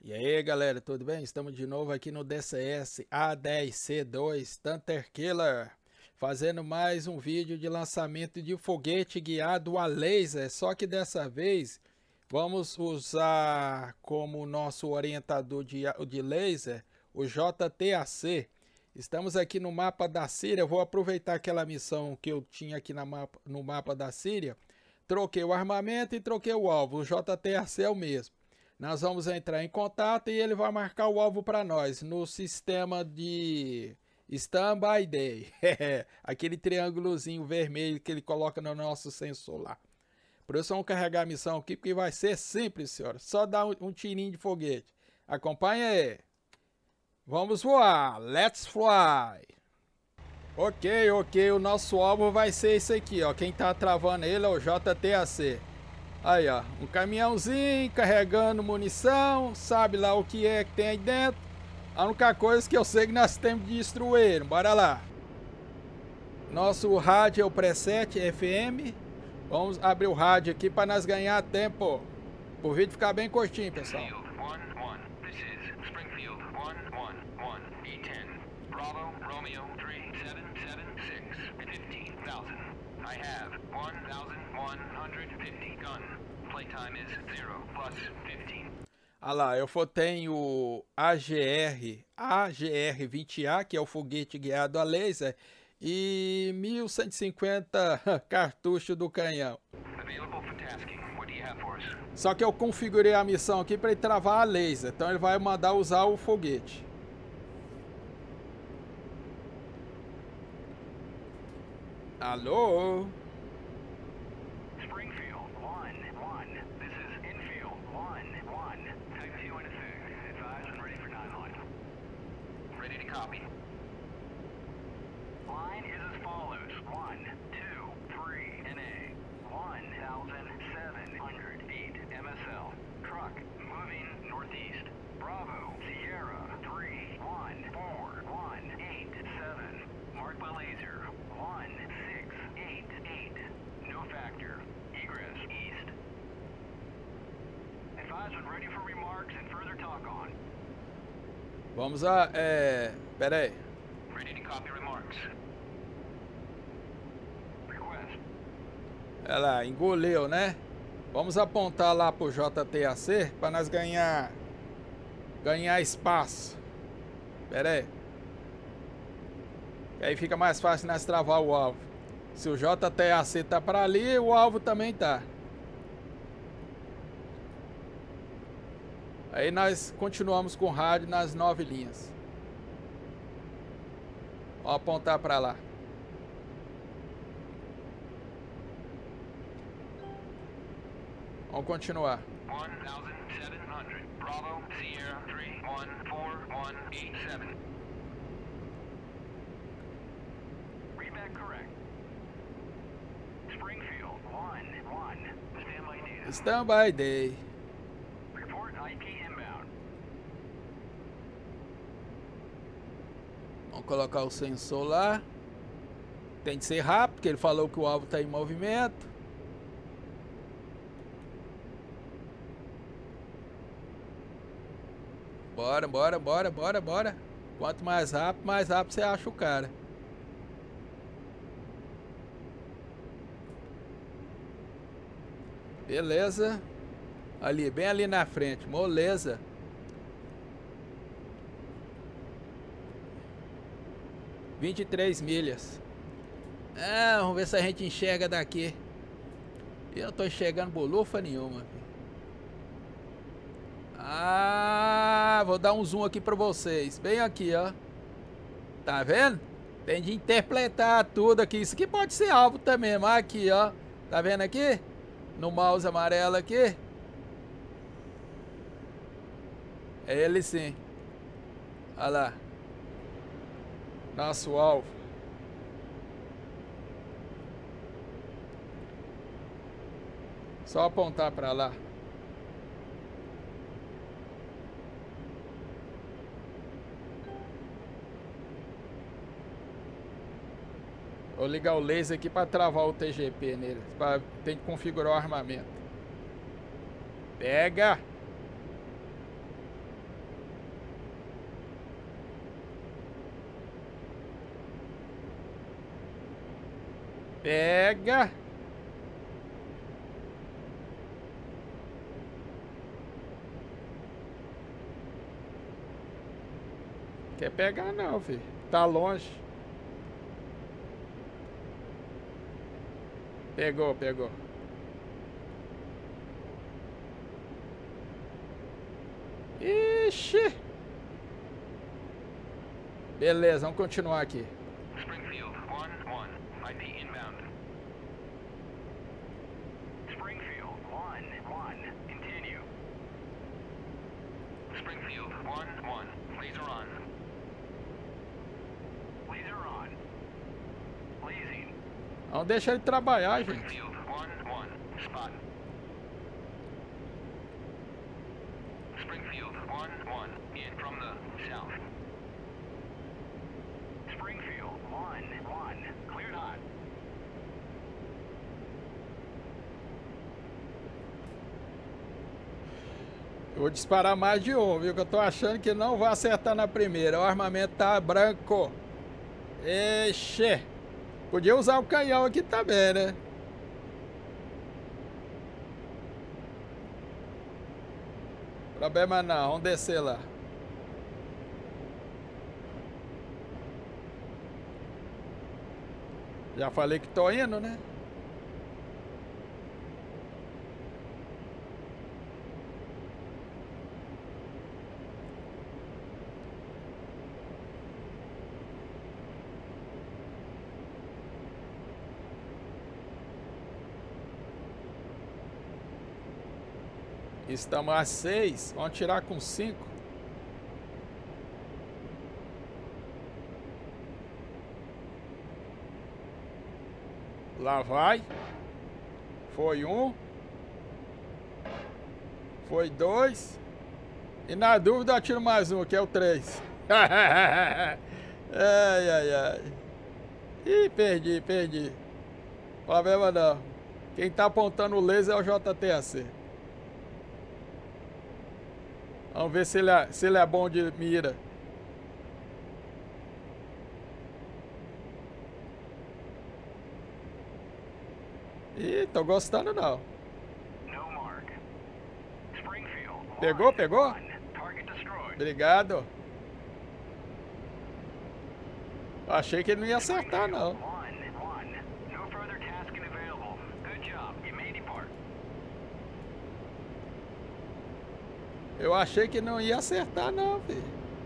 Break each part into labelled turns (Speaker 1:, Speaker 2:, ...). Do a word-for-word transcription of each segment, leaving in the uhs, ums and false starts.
Speaker 1: E aí galera, tudo bem? Estamos de novo aqui no D C S A dez C dois Stunter Killer, fazendo mais um vídeo de lançamento de foguete guiado a laser, só que dessa vez vamos usar como nosso orientador de, de laser o J T A C. Estamos aqui no mapa da Síria. Eu vou aproveitar aquela missão que eu tinha aqui na mapa, no mapa da Síria. Troquei o armamento e troquei o alvo, o J T A C é o mesmo. Nós vamos entrar em contato e ele vai marcar o alvo para nós no sistema de Standby Day. Aquele triângulozinho vermelho que ele coloca no nosso sensor lá. Por isso vamos carregar a missão aqui, porque vai ser simples, senhora. Só dar um, um tirinho de foguete. Acompanha aí. Vamos voar. Let's fly. Ok, ok. O nosso alvo vai ser esse aqui, ó. Quem tá travando ele é o J T A C. Aí, ó, um caminhãozinho carregando munição, sabe lá o que é que tem aí dentro. A única coisa que eu sei que nós temos de destruir, bora lá. Nosso rádio é o preset F M. Vamos abrir o rádio aqui para nós ganhar tempo. O vídeo ficar bem curtinho, pessoal.
Speaker 2: Bravo, Romeo, three seven seven six, fifteen thousand. I have one thousand one hundred fifty gun. Playtime is zero plus fifteen.
Speaker 1: Ah lá, eu tenho o A G R, A G R vinte A, que é o foguete guiado a laser, e mil cento e cinquenta cartuchos do canhão. Só que eu configurei a missão aqui para ele travar a laser, então ele vai mandar usar o foguete. Alô?
Speaker 2: Springfield, one, one. This is infield, one, one. Type two and a six. Advise and ready for nine line. Ready to copy. Line is as follows. One, two, three, N A. One thousand seven hundred eight M S L. Truck, moving northeast. Bravo, Sierra, three, one, four, one, eight, seven. Marked by laser. One, six, eight, eight. No factor. Egress, east. Advisement ready for remarks and further talk on.
Speaker 1: Vamos a... é... Pera aí.
Speaker 2: Ready to copy remarks. Request.
Speaker 1: Olha lá, engoliu, né? Vamos apontar lá pro J T A C para nós ganhar... Ganhar espaço. Pera aí. E aí fica mais fácil nós travar o alvo. Se o J T A C tá para ali, o alvo também tá. Aí nós continuamos com o rádio nas nove linhas. Vamos apontar para lá. Vamos continuar.
Speaker 2: one thousand seven hundred. Bravo, Sierra, three, one, four, one, eight, seven. Readback correct. Springfield, one, one. Standby data.
Speaker 1: Standby Day.
Speaker 2: Report I P inbound.
Speaker 1: Vamos colocar o sensor lá. Tem que ser rápido, porque ele falou que o alvo está em movimento. Bora, bora, bora, bora, bora. Quanto mais rápido, mais rápido você acha o cara. Beleza. Ali, bem ali na frente. Moleza. vinte e três milhas. Ah, vamos ver se a gente enxerga daqui. Eu não tô enxergando bolufa nenhuma. Ah, vou dar um zoom aqui pra vocês. Bem aqui, ó. Tá vendo? Tem de interpretar tudo aqui. Isso aqui pode ser alvo também, mas aqui, ó. Tá vendo aqui? No mouse amarelo aqui. É ele sim. Olha lá. Nosso alvo. Só apontar para lá. Vou ligar o laser aqui para travar o T G P nele. Pra, tem que configurar o armamento. Pega! Pega. Quer pegar não, filho. Tá longe. Pegou, pegou. Ixi. Beleza, vamos continuar aqui.
Speaker 2: Springfield, one one. I P inbound. Springfield, one one. Continue. Springfield, one one. Laser on. Laser on. Blazing.
Speaker 1: Não deixa ele trabalhar, gente.
Speaker 2: Springfield, one one. Spot. Springfield, one one. In from the south. Springfield, one one. Cleared hot.
Speaker 1: Eu vou disparar mais de um, viu? Que eu tô achando que não vai acertar na primeira. O armamento tá branco. Ixi. Podia usar o canhão aqui também, né? Problema não, vamos descer lá. Já falei que tô indo, né? Estamos a seis, vamos tirar com cinco. Lá vai. Foi um. Foi dois. E na dúvida eu tiro mais um, que é o três. Ai, ai, ai. Ih, perdi, perdi. Problema não. Quem tá apontando o laser é o J T A C. Vamos ver se ele é, se ele é bom de mira. Ih, tô gostando não. Pegou, pegou? Obrigado. Achei que ele não ia acertar não. Eu achei que não ia acertar não, filho.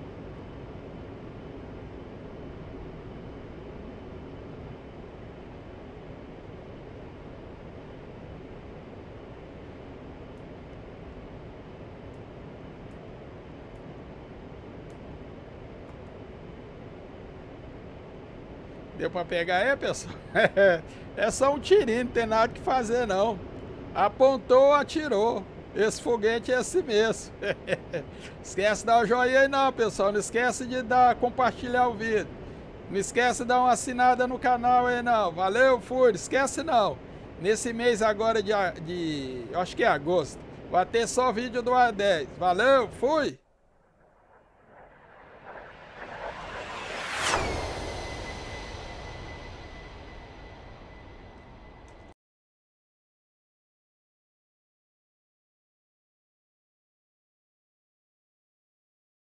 Speaker 1: Deu pra pegar aí, pessoal? É só um tirinho, não tem nada que fazer não. Apontou, atirou. Esse foguete é assim mesmo. Esquece de dar o joinha aí não, pessoal. Não esquece de dar, compartilhar o vídeo. Não esquece de dar uma assinada no canal aí não. Valeu, fui. Não esquece não. Nesse mês agora de, de, eu acho que é agosto, vai ter só vídeo do A dez. Valeu, fui.